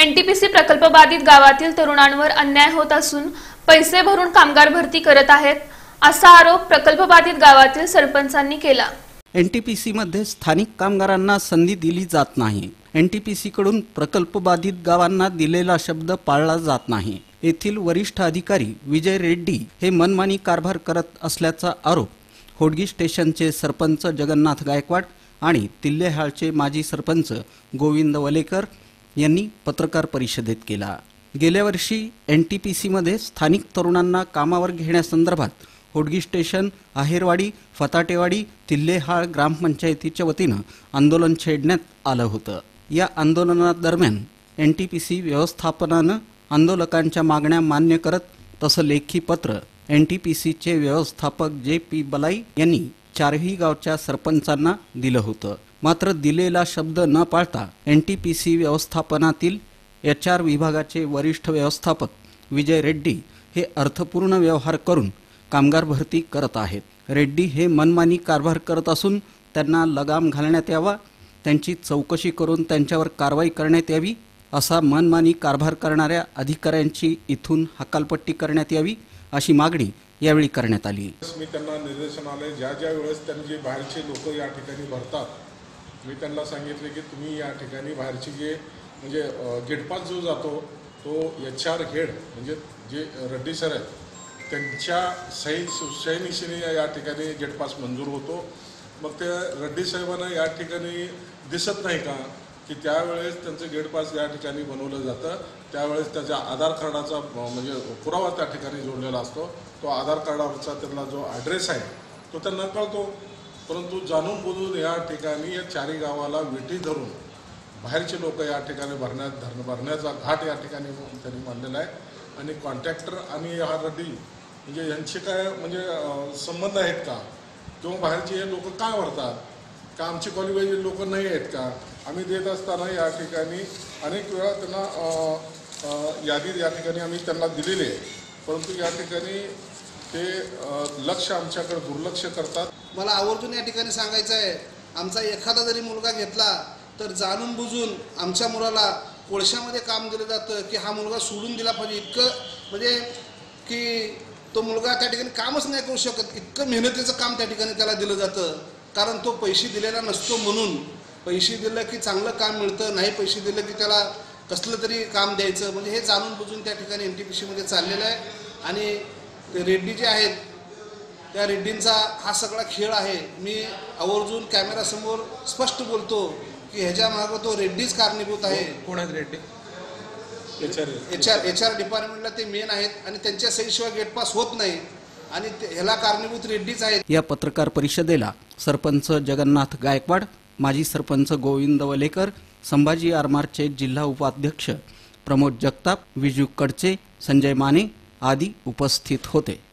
NTPC प्रकल्प बाधित गावातील तरुणांवर अन्याय होत असून पैसे भरून कामगार भरती करत आहेत असा आरोप प्रकल्प बाधित गावातील सरपंचांनी केला। एनटीपीसी मध्ये स्थानिक कामगारांना संधी दिली जात नाही। एनटीपीसी कडून प्रकल्प बाधित गावांना दिलेला शब्द पाळला जात नाही। येथील वरिष्ठ अधिकारी विजय रेड्डी हे मनमानी कारभार करत असल्याचा आरोप होडगी स्टेशनचे सरपंच जगन्नाथ गायकवाड आणि तिल्लेहाळचे माजी सरपंच गोविंद वलेकर यांनी पत्रकार परिषदेत केला। गेल्या वर्षी एनटीपीसी मध्ये स्थानिक तरुणांना कामावर घेण्यासंदर्भात होडगी स्टेशन, आहेरवाडी, फताटेवाडी, तिल्लेहाळ ग्रामपंचायतीच्या वतीनं आंदोलन छेडण्यात आलं होतं। या आंदोलनादरम्यान एनटीपीसी व्यवस्थापनानं आंदोलकांच्या मागण्या मान्य करत तसं लेखी पत्र एनटीपीसीचे व्यवस्थापक जे.पी. बलाई यांनी चारही गावच्या सरपंचांना दिलं होतं। मात्र दिलेला शब्द न पाळता एनटीपीसी व्यवस्थापनातील HR विभागाचे वरिष्ठ व्यवस्थापक विजय रेड्डी हे अर्थपूर्ण व्यवहार करून कामगार भरती करत आहेत। रेड्डी हे मनमानी कारभार करत असून त्यांना लगाम घालण्यात यावा, त्यांची चौकशी करून त्यांच्यावर कारवाई करण्यात यावी, असा मनमानी कारभार करणाऱ्या अधिकाऱ्यांची इथून हकालपट्टी करण्यात यावी अशी मागणी यावेळी करण्यात आली। मी त्यांना निर्देशन आले, ज्या वेळेस त्यांनी जे बाहेरचे लोक या ठिकाणी भरतात, मी त्यांना सांगितले की तुम्ही या ठिकाणी बाहेरचे जे म्हणजे गेटपास जो जातो तो HR हेड म्हणजे जे रेड्डी सर आहेत त्यांच्या सहीनिशीने या ठिकाणी गेटपास मंजूर होतो। मग ते रेड्डी साहेबांना या ठिकाणी दिसत नाही का की त्यावेळेस त्यांचं गेटपास या ठिकाणी बनवलं जातं, त्यावेळेस त्याच्या आधार कार्डाचा म्हणजे पुरावा त्या ठिकाणी जोडलेला असतो। तो आधार कार्डावरचा त्याला जो ॲड्रेस आहे तो त्यांना कळतो, परंतु जाणून बुजून या ठिकाणी या चारी गावाला विटी धरून बाहेरचे लोक या ठिकाणी भरण्याचा घाट या ठिकाणी त्यांनी मांडलेला आहे। आणि कॉन्ट्रॅक्टर आणि हा रेड्डी म्हणजे यांचे काय म्हणजे संबंध आहेत का, किंवा बाहेरचे हे लोक का भरतात का, आमची क्वालिफाईड लोक नाही आहेत का? आम्ही देत असताना या ठिकाणी अनेक वेळा त्यांना यादी या ठिकाणी आम्ही त्यांना दिलेली आहे, परंतु या ठिकाणी ते लक्ष आमच्याकडे दुर्लक्ष करतात। मला आवर्जून या ठिकाणी सांगायचं आहे, आमचा एखादा जरी मुलगा घेतला तर जाणून बुजून आमच्या मुलाला कोळशामध्ये काम दिलं जातं की हा मुलगा सोडून दिला पाहिजे, इतकं म्हणजे की तो मुलगा त्या ठिकाणी कामच नाही करू शकत, इतकं मेहनतीचं काम त्या ठिकाणी त्याला दिलं जातं। कारण तो पैसे दिलेला नसतो म्हणून, पैसे दिलं की चांगलं काम मिळतं, नाही पैसे दिलं की त्याला कसलं तरी काम द्यायचं, म्हणजे हे जाणून बुजून त्या ठिकाणी एनटीपीसीमध्ये चाललेलं आहे। आणि ते रेड्डी जे आहेत त्या रेड्डींचा हा सगळा खेळ आहे। मी आवर्जून कॅमेरासमोर स्पष्ट बोलतो की ह्याच्या मागं तो रेड्डीच कारणीभूत आहे। कोण आहेत रेड्डी? HR डिपार्टमेंटला ते मेन आहेत आणि त्यांच्या सहीशिवाय गेटपास होत नाही आणि ह्याला कारणीभूत रेड्डीच आहेत। या पत्रकार परिषदेला सरपंच जगन्नाथ गायकवाड, माजी सरपंच गोविंद वलेकर, संभाजी आरमारचे जिल्हा उपाध्यक्ष प्रमोद जगताप, विजू कडचे, संजय माने आदी उपस्थित होते।